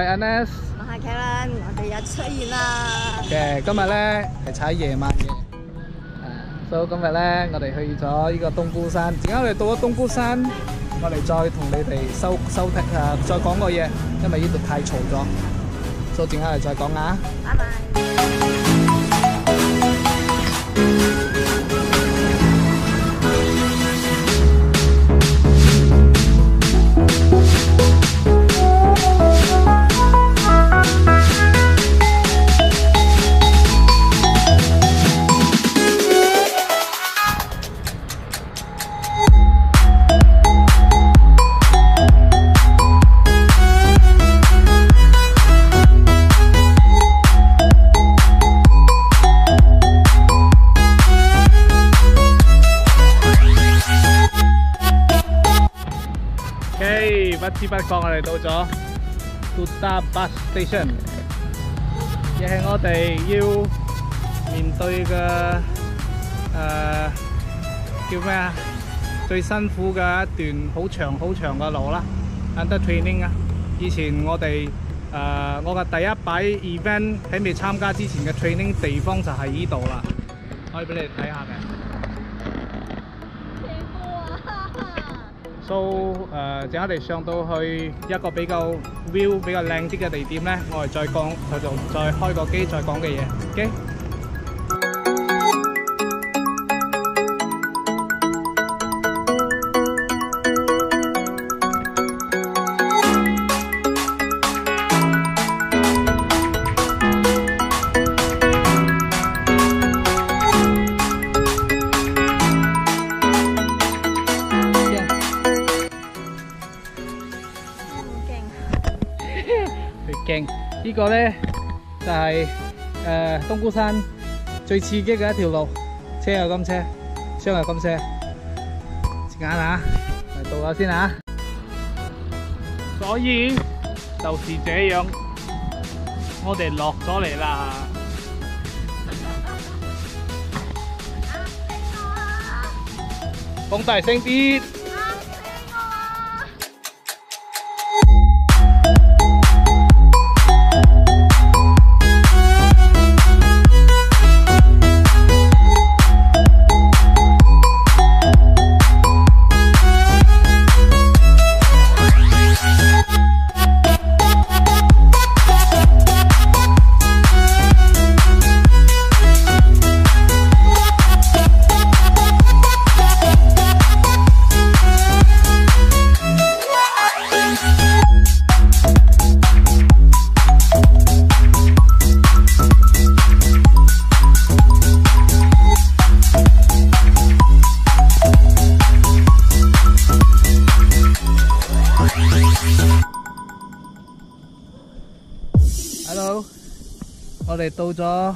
係 Anes， 我係 Karen， 我哋又出現啦。 嘅今日咧係踩夜晚嘅，所以今日咧我哋去咗呢個冬菇山。點解我哋到咗冬菇山，我哋再同你哋再講個嘢，因為呢度太嘈咗，所以點解我哋再講啊？ 拜拜。不知不覺我哋到咗 Kuta Bus Station， 亦係我哋要面對嘅叫咩啊？最辛苦嘅一段好長嘅路啦 ，under training 啊！以前我哋我嘅第一擺 event 喺未參加之前嘅 training 地方就係呢度啦，可以俾你哋睇下嘅。So 陣間我哋上到去一個比較 view 比較靚啲嘅地點咧，我哋再開個機再講嘅嘢 ，OK？ 勁！呢個咧就係冬菇山最刺激嘅一條路，車有金車，箱有金車。時間啊，嚟到咗先啊！所以就是這樣，我哋落咗嚟啦。講大聲啲！Hello， 我哋到咗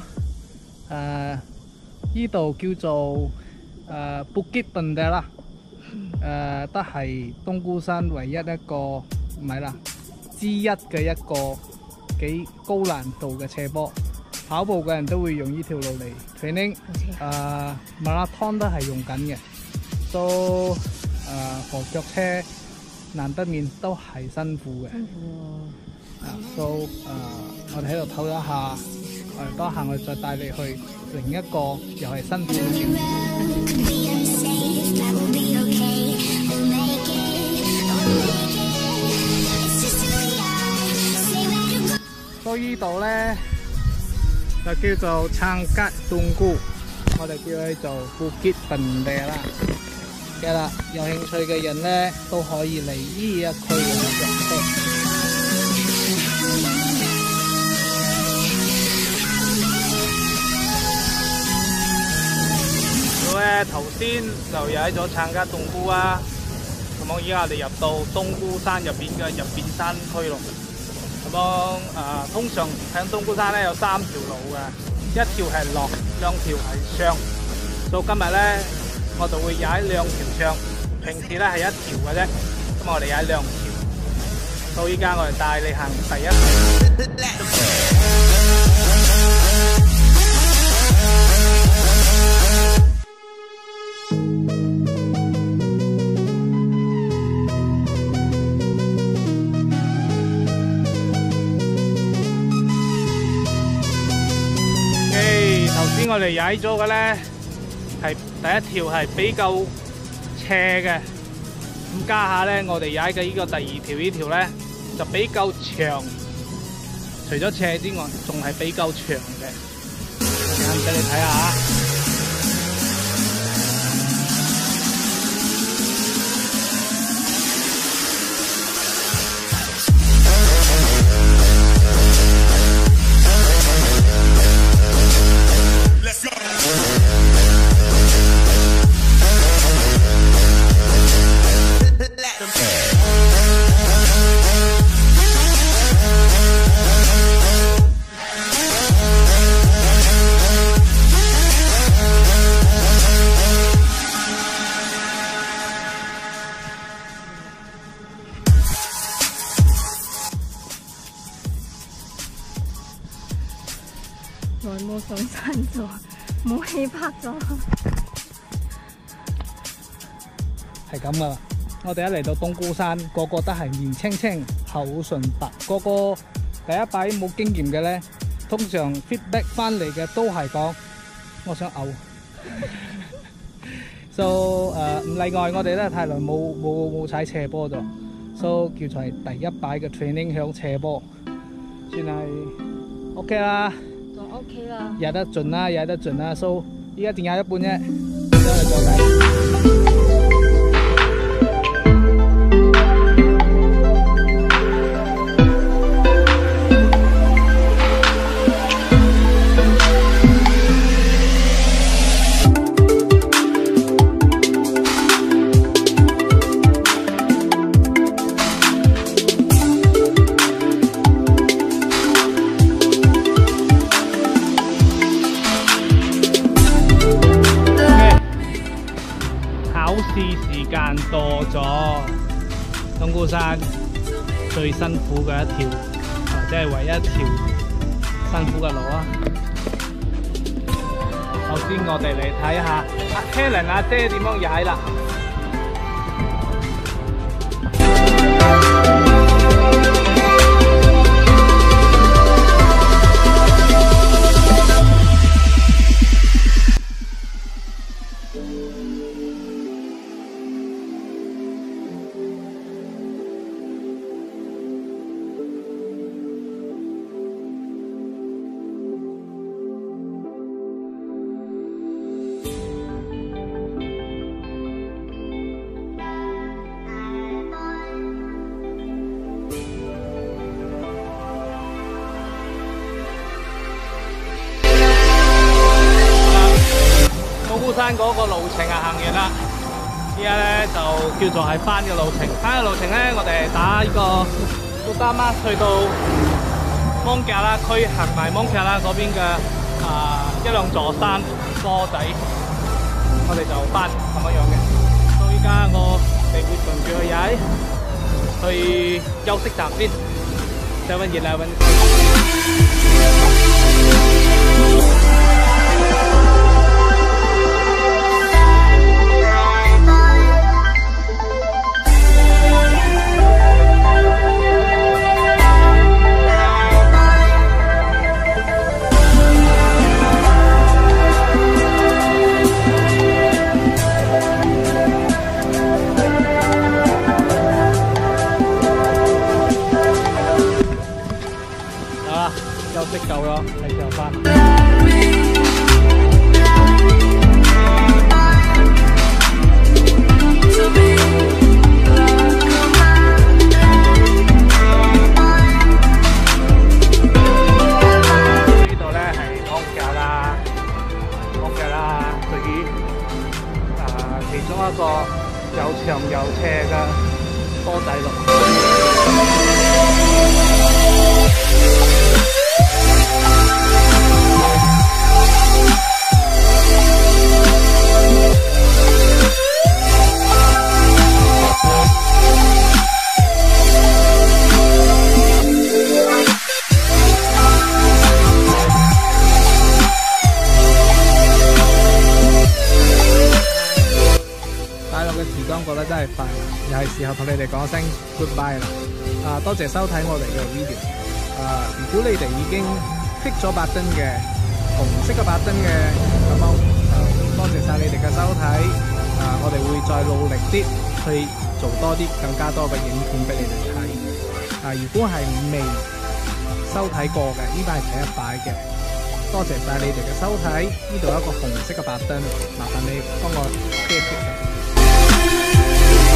依度叫做Bukit Bendera， 都係冬菇山唯一一個唔係啦，之一嘅一個幾高難度嘅斜坡。跑步嘅人都會用呢條路嚟 training， marathon 都係用緊嘅。都學腳車難得免都係辛苦嘅。So 我哋喺度唞一下，多下我哋再帶你去另一個又係辛苦嘅地方。所以呢度咧就叫做Cangkat Tungku， 我哋叫佢做Bukit Bendera嘅啦。有興趣嘅人咧都可以嚟呢一區嘅腳車。頭先就踩咗Cangkat Tungku啊，咁樣依家我哋入到冬菇山入邊嘅入邊山區咯。咁樣通常喺冬菇山咧有3條路嘅，一條係落，2條係上。到今日咧，我就會踩2條上，平時咧係1條嘅啫。咁我哋踩2條。到依家我哋帶你行第一條。 我哋踩咗嘅咧係第一條係比較斜嘅，咁家下咧我哋踩嘅呢個第二條呢條咧就比較長，除咗斜之外，仲係比較長嘅。啱俾你睇下。 耐冇上山咗，冇氣拍咗。 係咁噶啦，我哋一嚟到冬菇山，個個都係面青青、口唇白，個個第一擺冇經驗嘅咧，通常 feedback 翻嚟嘅都係講我想嘔。so 唔例外，我哋咧太耐冇踩斜坡咗 ，so 叫做係第一擺嘅 training 響斜坡，算係 OK 啦。 OK 啦， 踩得盡啦，踩得盡啦 ，so 依家淨踩一半啫，之後嚟再計。時間到咗，冬菇山最辛苦嘅一條，或者係唯一一條辛苦嘅路啊！首先我哋嚟睇下阿 Helen 阿姐點樣踩啦。冬菇山嗰個路程行完啦，依家咧就叫做係翻嘅路程。翻嘅路程咧，我哋打呢個蘇丹媽去到芒格拉區，行埋芒格拉嗰邊嘅一兩座山坡仔，我哋就翻咁樣嘅。到依家我哋會順住去踩，去休息站先。7-Eleven。休息夠咗，係時候翻。呢度咧係芒格拉，屬於其中一個又長又斜嘅坡仔路。時光過得真係快，又係時候同你哋講聲 goodbye 啦！多謝收睇我哋嘅 video。如果你哋已經 click 咗白燈嘅， 紅色嘅白燈嘅，咁樣就多謝晒你哋嘅收睇，我哋會再努力啲去做多啲更加多嘅影片俾你哋睇。如果係未收睇過嘅，呢擺係第一擺嘅，多謝晒你哋嘅收睇。呢度有一個紅色嘅白燈，麻煩你幫我貼一貼嘅。